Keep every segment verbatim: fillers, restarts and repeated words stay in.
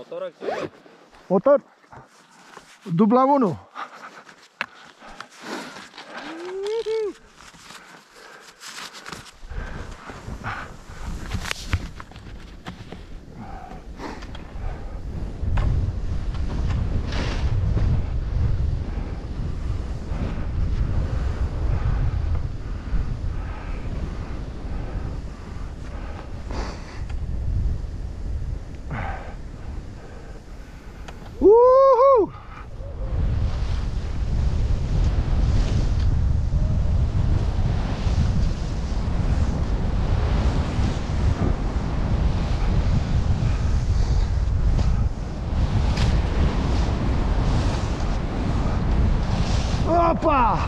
Motor acționat. Motor. Dubla unu. Woohoo! Opa!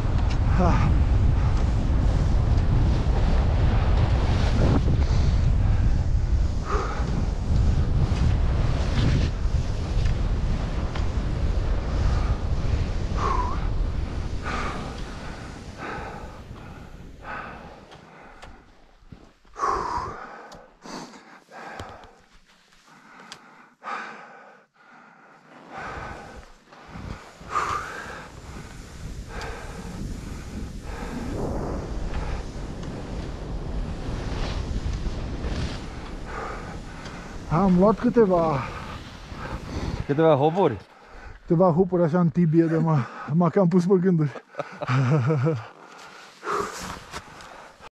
Am luat câteva, Câteva hopuri. câteva hupuri așa în tibie de m-a cam pus pe gânduri.